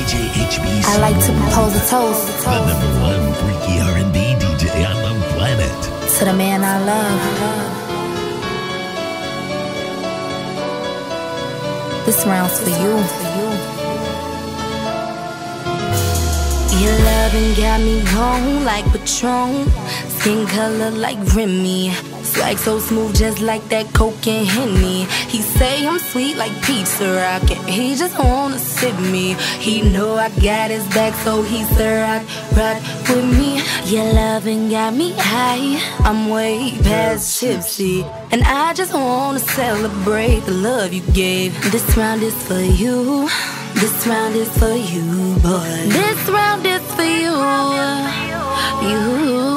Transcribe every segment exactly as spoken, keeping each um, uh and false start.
J H B C. I like to propose a toast. The number one freaky R and B D J on the planet. To the man I love. This round's for you. Your loving got me gone like Patron. Skin color like Remy. Swag so smooth just like that Coke and Henny. He say I'm sweet like pizza rocket. He just wanna sip me. He know I got his back, so he's the rock, rock with me. Your loving got me high, I'm way past tipsy, and I just wanna celebrate the love you gave. This round is for you. This round is for you, boy. This round is for you. You.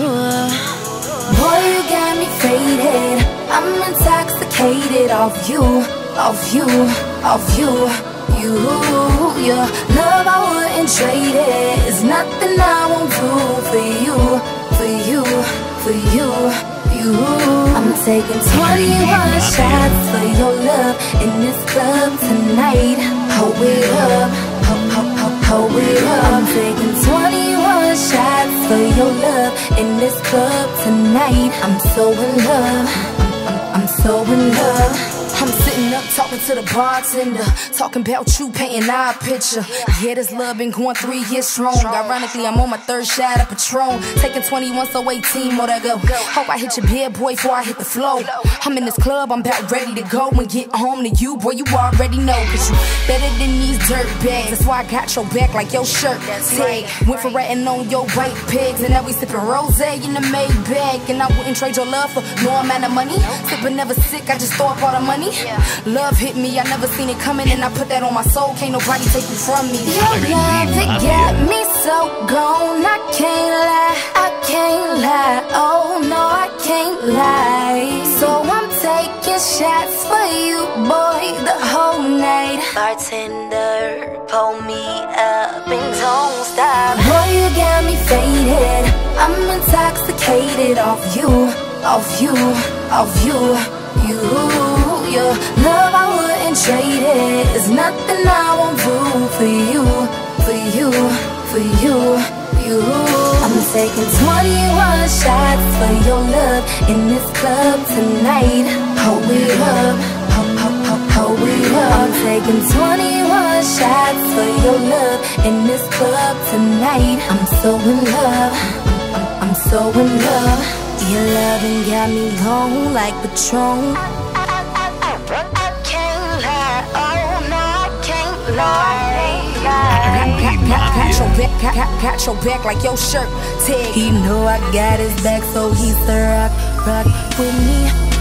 Boy, you got me faded. I'm intoxicated off you, off you, off you. You, your love I wouldn't trade it. It's nothing I won't do for you, for you, for you, you. I'm taking twenty-one shots for your love in this club tonight. Hold it up, hold, hold, hold, hold it up. I'm taking twenty-one shots for your love in this club tonight. I'm so in love, I'm, I'm, I'm so in love. I'm sitting up talking to the bartender, talking about you painting our picture. Yeah, this love been going three years strong. Ironically, I'm on my third shot of Patron. Taking twenty-one, so eighteen more to go. Hope I hit your bed, boy, before I hit the flow. I'm in this club, I'm about ready to go and get home to you, boy, you already know. Cause you better than these dirt bags. That's why I got your back like your shirt tag. Went for ratting on your white pigs, and now we sipping rosé in the Maybach. And I wouldn't trade your love for no amount of money. Sipping never sick, I just throw up all the money. Love hit me, I never seen it coming, and I put that on my soul. Can't nobody take it from me. Your love, it got me so gone. I can't lie, I can't lie. Oh no, I can't lie. So I'm taking shots for you, boy, the whole night. Bartender, pull me up and don't stop. Boy, you got me faded. I'm intoxicated off you, off you, off you. You, your love I wouldn't trade it. It's nothing I won't do for you, for you, for you, you. I'm taking twenty-one shots for your love in this club tonight. Hold it up, hold, hold, hold, hold it up. I'm taking twenty-one shots for your love in this club tonight. I'm so in love, I'm, I'm, I'm so in love. Your loving got me gone like Patron. I, I, I, I, I can't lie, oh no, I can't lie. Got, got, got, got your back, got, got, got your back like your shirt tag. He know I got his back, so he's the rock, rock with me.